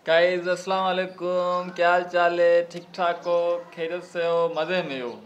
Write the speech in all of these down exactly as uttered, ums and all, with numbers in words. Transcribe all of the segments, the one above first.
Guys अस्सलाम वालेकुम, क्या हाल चाल है? ठीक ठाक हो? खैरियत से हो? मज़े में हो?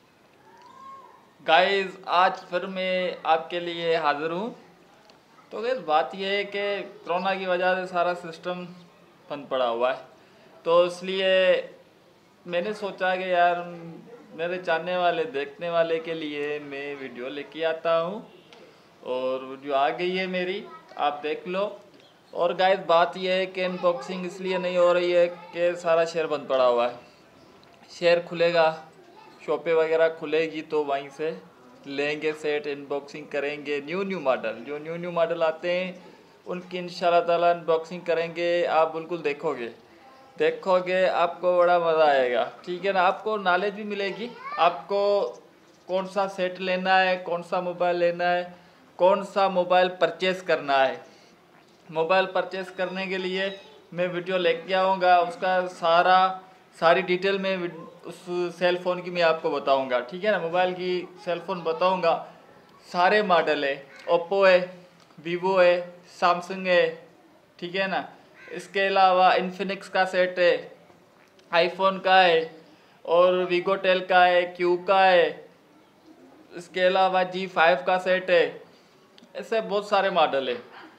गाइस आज फिर मैं आपके लिए हाज़िर हूँ। तो गाइस बात यह है कि कोरोना की वजह से सारा सिस्टम बंद पड़ा हुआ है, तो इसलिए मैंने सोचा कि यार मेरे जानने वाले देखने वाले के लिए मैं वीडियो लेके आता हूँ। और वीडियो आ गई है मेरी, आप देख लो। और गाइस बात यह है कि अनबॉक्सिंग इसलिए नहीं हो रही है कि सारा शेयर बंद पड़ा हुआ है। शेयर खुलेगा, शॉपें वगैरह खुलेगी तो वहीं से लेंगे सेट, अनबॉक्सिंग करेंगे। न्यू न्यू मॉडल जो न्यू न्यू मॉडल आते हैं उनकी इंशाल्लाह ताला अनबॉक्सिंग करेंगे। आप बिल्कुल देखोगे देखोगे आपको बड़ा मज़ा आएगा, ठीक है ना। आपको नॉलेज भी मिलेगी, आपको कौन सा सेट लेना है, कौन सा मोबाइल लेना है, कौन सा मोबाइल परचेज़ करना है। मोबाइल परचेज़ करने के लिए मैं वीडियो लेके आऊँगा, उसका सारा सारी डिटेल में उस सेल फ़ोन की मैं आपको बताऊँगा, ठीक है ना। मोबाइल की सेल फ़ोन बताऊँगा, सारे मॉडल है, ओप्पो है, वीवो है, सैमसंग है, ठीक है ना। इसके अलावा इन्फिनिक्स का सेट है, आईफोन का है, और वीगोटेल का है, क्यू का है। इसके अलावा जी फाइव का सेट है। ऐसे बहुत सारे मॉडल है।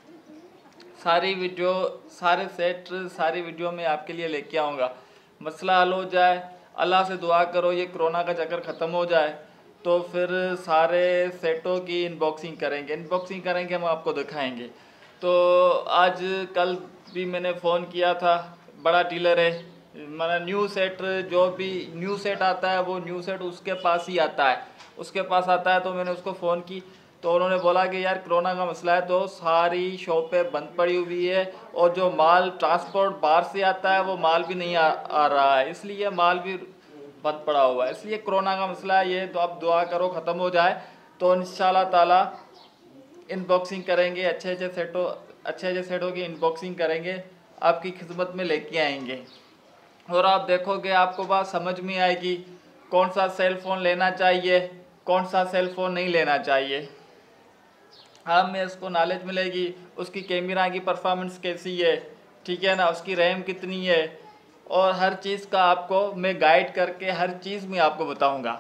सारी वीडियो सारे सेट सारी वीडियो में आपके लिए लेके आऊँगा। मसला हल हो जाए, अल्लाह से दुआ करो ये कोरोना का चक्कर ख़त्म हो जाए, तो फिर सारे सेटों की इनबॉक्सिंग करेंगे इनबॉक्सिंग करेंगे हम आपको दिखाएंगे। तो आज कल भी मैंने फ़ोन किया था, बड़ा डीलर है, मतलब न्यू सेट जो भी न्यू सेट आता है वो न्यू सेट उसके पास ही आता है उसके पास आता है तो मैंने उसको फ़ोन की, तो उन्होंने बोला कि यार कोरोना का मसला है तो सारी शॉपें बंद पड़ी हुई है, और जो माल ट्रांसपोर्ट बाहर से आता है वो माल भी नहीं आ, आ रहा है, इसलिए माल भी बंद पड़ा हुआ है। इसलिए कोरोना का मसला है ये, तो आप दुआ करो ख़त्म हो जाए, तो इंशाल्लाह ताला इनबॉक्सिंग करेंगे, अच्छे अच्छे सेटों अच्छे अच्छे सेटों की इनबॉक्सिंग करेंगे, आपकी खिदमत में लेके आएंगे। और आप देखोगे आपको बात समझ में आएगी कौन सा सेल फ़ोन लेना चाहिए, कौन सा सेल फ़ोन नहीं लेना चाहिए। हाँ में इसको नॉलेज मिलेगी, उसकी कैमरा की परफॉर्मेंस कैसी है, ठीक है ना, उसकी रैम कितनी है, और हर चीज़ का आपको मैं गाइड करके हर चीज़ में आपको बताऊंगा।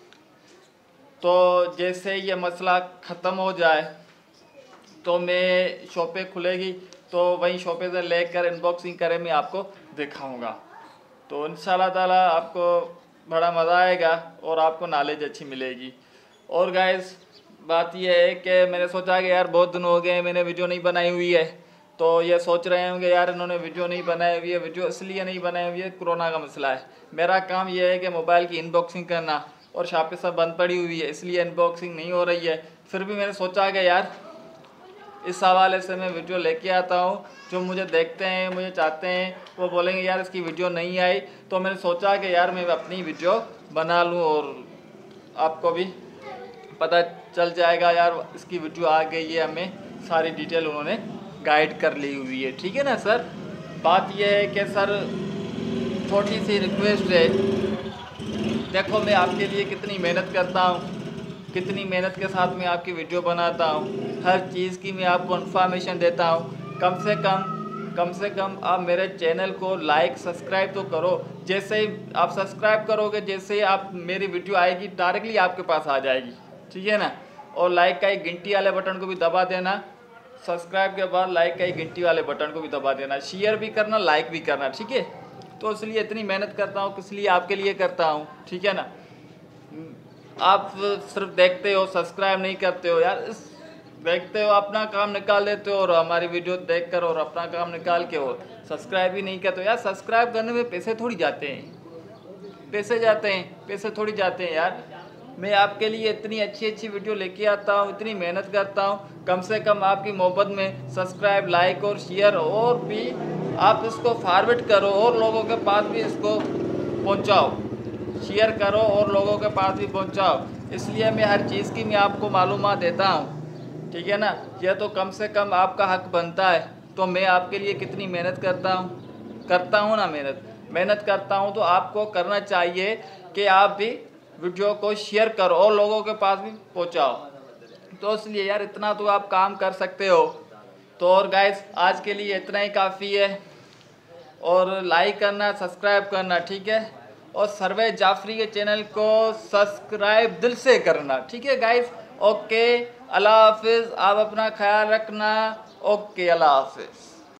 तो जैसे ये मसला ख़त्म हो जाए तो मैं शॉपें खुलेगी तो वहीं शॉपें से लेकर अनबॉक्सिंग करे मैं आपको दिखाऊंगा। तो इंशाल्लाह ताला आपको बड़ा मज़ा आएगा और आपको नॉलेज अच्छी मिलेगी। और गाइस बात यह है कि मैंने सोचा कि यार बहुत दिन हो गए मैंने वीडियो नहीं बनाई हुई है, तो ये सोच रहे होंगे यार इन्होंने वीडियो नहीं बनाई हुई है। वीडियो इसलिए नहीं बनाई हुई है, कोरोना का मसला है। मेरा काम यह है कि मोबाइल की इनबॉक्सिंग करना, और शॉपें सब बंद पड़ी हुई है इसलिए अनबॉक्सिंग नहीं हो रही है। फिर भी मैंने सोचा कि यार इस हवाले से मैं वीडियो लेके आता हूँ। जो मुझे देखते हैं, मुझे चाहते हैं, वो बोलेंगे यार इसकी वीडियो नहीं आई, तो मैंने सोचा कि यार मैं अपनी वीडियो बना लूँ और आपको भी पता चल जाएगा यार इसकी वीडियो आ गई है, हमें सारी डिटेल उन्होंने गाइड कर ली हुई है, ठीक है ना सर। बात यह है कि सर छोटी सी रिक्वेस्ट है, देखो मैं आपके लिए कितनी मेहनत करता हूँ, कितनी मेहनत के साथ मैं आपकी वीडियो बनाता हूँ, हर चीज़ की मैं आपको इन्फॉर्मेशन देता हूँ। कम से कम कम से कम आप मेरे चैनल को लाइक सब्सक्राइब तो करो। जैसे ही आप सब्सक्राइब करोगे, जैसे ही आप मेरी वीडियो आएगी डायरेक्टली आपके पास आ जाएगी, ठीक है ना। और लाइक का एक घंटी वाले बटन को भी दबा देना, सब्सक्राइब के बाद लाइक का एक घंटी वाले बटन को भी दबा देना, शेयर भी करना, लाइक भी करना, ठीक है। तो इसलिए इतनी मेहनत करता हूँ, किस लिए? आपके लिए करता हूँ, ठीक है ना। आप सिर्फ देखते हो, सब्सक्राइब नहीं करते हो यार। इस देखते हो अपना काम निकाल देते हो और हमारी वीडियो देखकर और अपना काम निकाल के और सब्सक्राइब ही नहीं करते हो यार। सब्सक्राइब करने में पैसे थोड़ी जाते हैं पैसे जाते हैं पैसे थोड़ी जाते हैं यार। मैं आपके लिए इतनी अच्छी अच्छी वीडियो लेके आता हूँ, इतनी मेहनत करता हूँ, कम से कम आपकी मोहब्बत में सब्सक्राइब, लाइक और शेयर, और भी आप इसको फॉरवर्ड करो और लोगों के पास भी इसको पहुँचाओ, शेयर करो और लोगों के पास भी पहुंचाओ। इसलिए मैं हर चीज़ की मैं आपको मालूमात देता हूं, ठीक है ना। यह तो कम से कम आपका हक बनता है। तो मैं आपके लिए कितनी मेहनत करता हूं करता हूं ना मेहनत मेहनत करता हूं, तो आपको करना चाहिए कि आप भी वीडियो को शेयर करो और लोगों के पास भी पहुंचाओ। तो इसलिए यार इतना तो आप काम कर सकते हो। तो और गाइस आज के लिए इतना ही काफ़ी है। और लाइक करना, सब्सक्राइब करना, ठीक है। और सरवेज जाफरी के चैनल को सब्सक्राइब दिल से करना, ठीक है गाइस। ओके, अल्लाह हाफिज़। आप अपना ख्याल रखना। ओके, अल्लाह हाफिज़।